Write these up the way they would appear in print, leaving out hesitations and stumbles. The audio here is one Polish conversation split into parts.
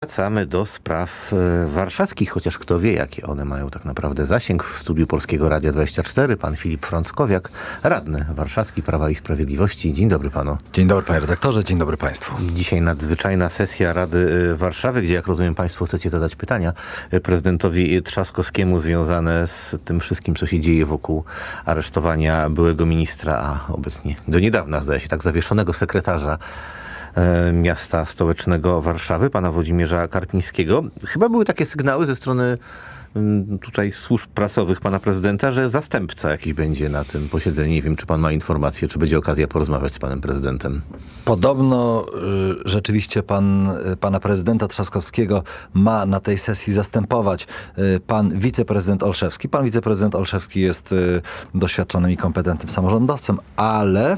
wracamy do spraw warszawskich, chociaż kto wie, jakie one mają tak naprawdę zasięg. W studiu Polskiego Radia 24 pan Filip Frąckowiak, radny warszawski Prawa i Sprawiedliwości. Dzień dobry panu. Dzień dobry panie redaktorze, dzień dobry państwu. Dzisiaj nadzwyczajna sesja Rady Warszawy, gdzie, jak rozumiem, państwo chcecie zadać pytania prezydentowi Trzaskowskiemu związane z tym wszystkim, co się dzieje wokół aresztowania byłego ministra, a obecnie do niedawna, zdaje się, tak zawieszonego sekretarza miasta stołecznego Warszawy, pana Włodzimierza Karpińskiego. Chyba były takie sygnały ze strony tutaj służb prasowych pana prezydenta, że zastępca jakiś będzie na tym posiedzeniu. Nie wiem, czy pan ma informację, czy będzie okazja porozmawiać z panem prezydentem. Podobno rzeczywiście pana prezydenta Trzaskowskiego ma na tej sesji zastępować pan wiceprezydent Olszewski. Pan wiceprezydent Olszewski jest doświadczonym i kompetentnym samorządowcem, ale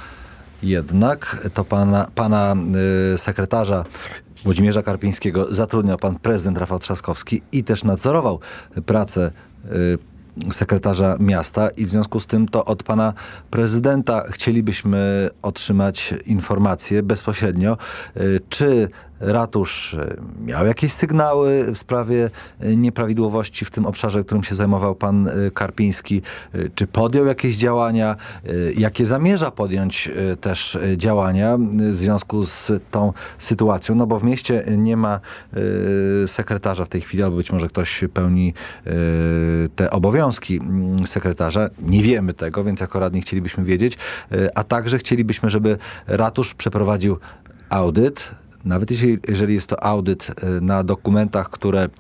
jednak to pana sekretarza Włodzimierza Karpińskiego zatrudniał pan prezydent Rafał Trzaskowski i też nadzorował pracę sekretarza miasta i w związku z tym to od pana prezydenta chcielibyśmy otrzymać informację bezpośrednio, czy ratusz miał jakieś sygnały w sprawie nieprawidłowości w tym obszarze, którym się zajmował pan Karpiński, czy podjął jakieś działania, jakie zamierza podjąć też działania w związku z tą sytuacją, no bo w mieście nie ma sekretarza w tej chwili, albo być może ktoś pełni te obowiązki sekretarza. Nie wiemy tego, więc jako radni chcielibyśmy wiedzieć, a także chcielibyśmy, żeby ratusz przeprowadził audyt, nawet jeżeli jest to audyt na dokumentach, które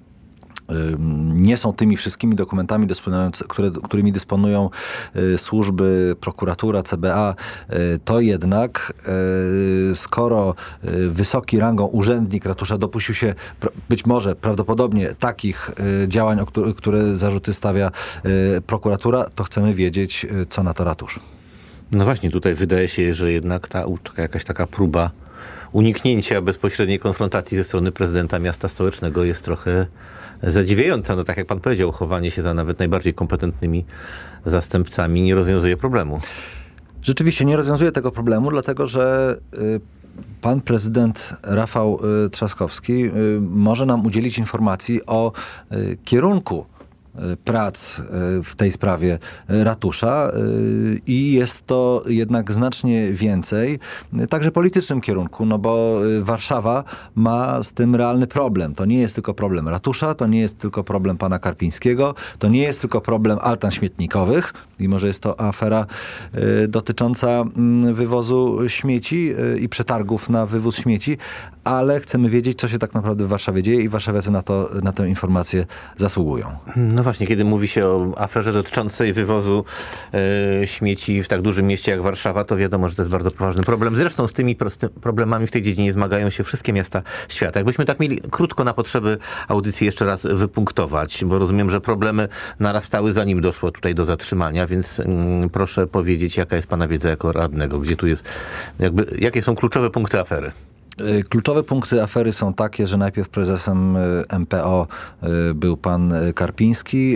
nie są tymi wszystkimi dokumentami, którymi dysponują służby, prokuratura, CBA, to jednak skoro wysoki rangą urzędnik ratusza dopuścił się być może prawdopodobnie takich działań, które zarzuty stawia prokuratura, to chcemy wiedzieć, co na to ratusz. No właśnie, tutaj wydaje się, że jednak jakaś taka próba uniknięcia bezpośredniej konfrontacji ze strony prezydenta miasta stołecznego jest trochę zadziwiająca. No tak jak pan powiedział, chowanie się za nawet najbardziej kompetentnymi zastępcami nie rozwiązuje problemu. Rzeczywiście nie rozwiązuje tego problemu, dlatego że pan prezydent Rafał Trzaskowski może nam udzielić informacji o kierunku prac w tej sprawie ratusza i jest to jednak znacznie więcej, także w politycznym kierunku, no bo Warszawa ma z tym realny problem. To nie jest tylko problem ratusza, to nie jest tylko problem pana Karpińskiego, to nie jest tylko problem altan śmietnikowych, mimo że jest to afera dotycząca wywozu śmieci i przetargów na wywóz śmieci, ale chcemy wiedzieć, co się tak naprawdę w Warszawie dzieje i warszawiacy na tę informację zasługują. No właśnie, kiedy mówi się o aferze dotyczącej wywozu śmieci w tak dużym mieście jak Warszawa, to wiadomo, że to jest bardzo poważny problem. Zresztą z tymi problemami w tej dziedzinie zmagają się wszystkie miasta świata. Jakbyśmy tak mieli krótko na potrzeby audycji jeszcze raz wypunktować, bo rozumiem, że problemy narastały, zanim doszło tutaj do zatrzymania, więc proszę powiedzieć, jaka jest pana wiedza jako radnego, gdzie tu jest, jakie są kluczowe punkty afery? Kluczowe punkty afery są takie, że najpierw prezesem MPO był pan Karpiński,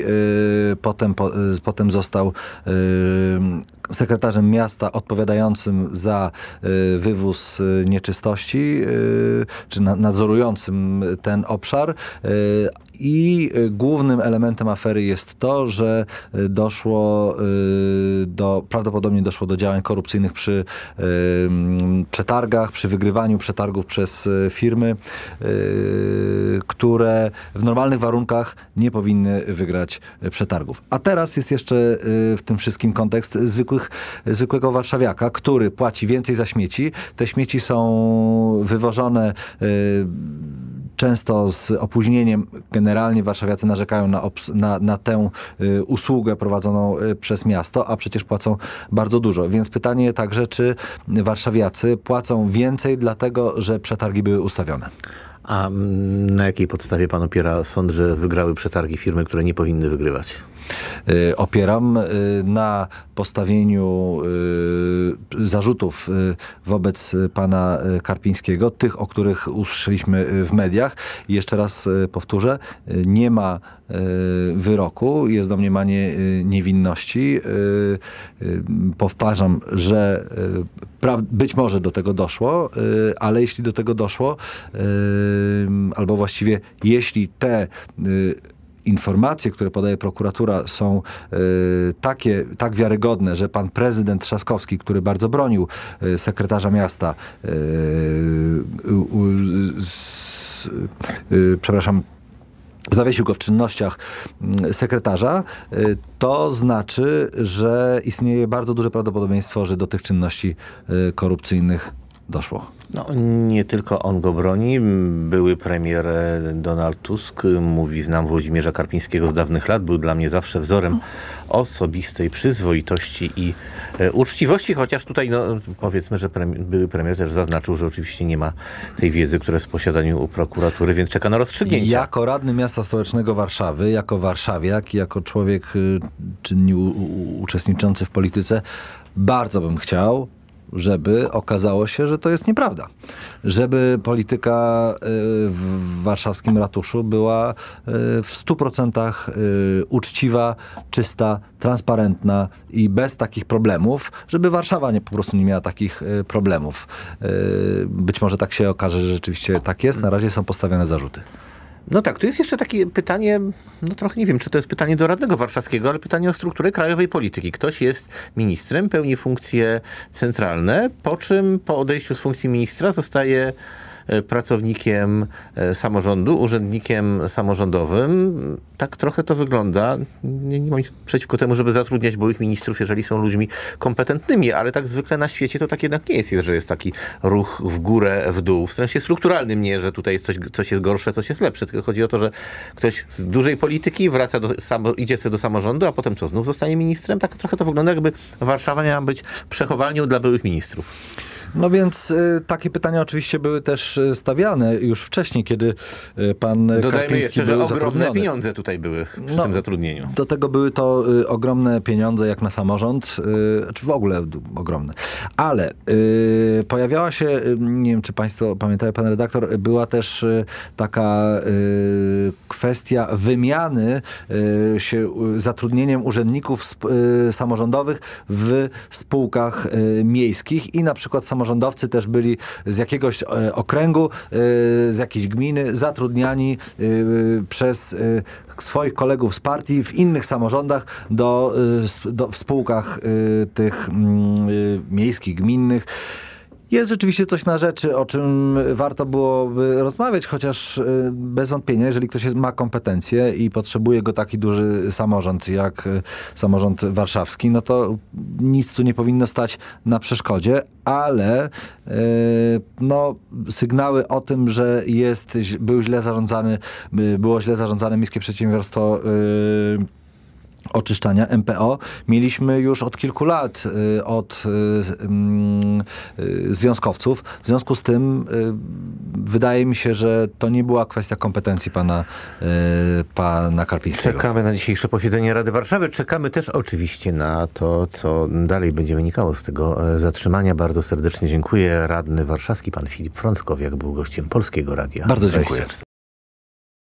potem został sekretarzem miasta odpowiadającym za wywóz nieczystości, czy nadzorującym ten obszar. I głównym elementem afery jest to, że prawdopodobnie doszło do działań korupcyjnych przy przetargach, przy wygrywaniu przetargów przez firmy, które w normalnych warunkach nie powinny wygrać przetargów. A teraz jest jeszcze w tym wszystkim kontekst zwykłego warszawiaka, który płaci więcej za śmieci. Te śmieci są wywożone często z opóźnieniem. Generalnie warszawiacy narzekają na tę usługę prowadzoną przez miasto, a przecież płacą bardzo dużo. Więc pytanie także, czy warszawiacy płacą więcej dlatego, że przetargi były ustawione. A na jakiej podstawie pan opiera sąd, że wygrały przetargi firmy, które nie powinny wygrywać? opieram na postawieniu zarzutów wobec pana Karpińskiego, tych, o których usłyszeliśmy w mediach. I jeszcze raz powtórzę, nie ma wyroku, jest domniemanie niewinności. Powtarzam, że być może do tego doszło, ale jeśli do tego doszło, albo właściwie jeśli te informacje, które podaje prokuratura, są tak wiarygodne, że pan prezydent Trzaskowski, który bardzo bronił sekretarza miasta, zawiesił go w czynnościach sekretarza, to znaczy, że istnieje bardzo duże prawdopodobieństwo, że do tych czynności korupcyjnych doszło. No, nie tylko on go broni. Były premier Donald Tusk mówi, znam Włodzimierza Karpińskiego z dawnych lat, był dla mnie zawsze wzorem osobistej przyzwoitości i uczciwości, chociaż tutaj, no, powiedzmy, że były premier też zaznaczył, że oczywiście nie ma tej wiedzy, która jest w posiadaniu u prokuratury, więc czeka na rozstrzygnięcia. Jako radny miasta stołecznego Warszawy, jako warszawiak, jako człowiek czynnie uczestniczący w polityce, bardzo bym chciał, żeby okazało się, że to jest nieprawda. Żeby polityka w warszawskim ratuszu była w 100% uczciwa, czysta, transparentna i bez takich problemów, żeby Warszawa po prostu nie miała takich problemów. Być może tak się okaże, że rzeczywiście tak jest. Na razie są postawione zarzuty. No tak, tu jest jeszcze takie pytanie, no trochę nie wiem, czy to jest pytanie do radnego warszawskiego, ale pytanie o strukturę krajowej polityki. Ktoś jest ministrem, pełni funkcje centralne, po czym po odejściu z funkcji ministra zostaje pracownikiem samorządu, urzędnikiem samorządowym. Tak trochę to wygląda. Nie mam nic przeciwko temu, żeby zatrudniać byłych ministrów, jeżeli są ludźmi kompetentnymi, ale tak zwykle na świecie to tak jednak nie jest, że jest taki ruch w górę, w dół. W sensie strukturalnym nie, że tutaj jest coś jest gorsze, coś jest lepsze, tylko chodzi o to, że ktoś z dużej polityki wraca idzie sobie do samorządu, a potem co, znów zostanie ministrem? Tak trochę to wygląda, jakby Warszawa miała być przechowalnią dla byłych ministrów. No więc takie pytania oczywiście były też stawiane już wcześniej, kiedy pan Dodajmy Karpiński jeszcze, że był ogromne zatrudniony. pieniądze tutaj były przy tym zatrudnieniu. Do tego były to ogromne pieniądze jak na samorząd, czy w ogóle ogromne. Ale pojawiała się, nie wiem czy państwo pamiętają, pan redaktor, była też taka kwestia wymiany się zatrudnieniem urzędników samorządowych w spółkach miejskich i na przykład samorządowcy też byli z jakiegoś okręgu, z jakiejś gminy zatrudniani przez swoich kolegów z partii w innych samorządach w spółkach tych miejskich, gminnych. Jest rzeczywiście coś na rzeczy, o czym warto byłoby rozmawiać, chociaż bez wątpienia, jeżeli ktoś ma kompetencje i potrzebuje go taki duży samorząd, jak samorząd warszawski, no to nic tu nie powinno stać na przeszkodzie, ale no, sygnały o tym, że było źle zarządzane miejskie przedsiębiorstwo oczyszczania, MPO, mieliśmy już od kilku lat od związkowców. W związku z tym wydaje mi się, że to nie była kwestia kompetencji pana Karpińskiego. Czekamy na dzisiejsze posiedzenie Rady Warszawy. Czekamy też oczywiście na to, co dalej będzie wynikało z tego zatrzymania. Bardzo serdecznie dziękuję. Radny warszawski, pan Filip Frąckowiak, był gościem Polskiego Radia. Bardzo dziękuję.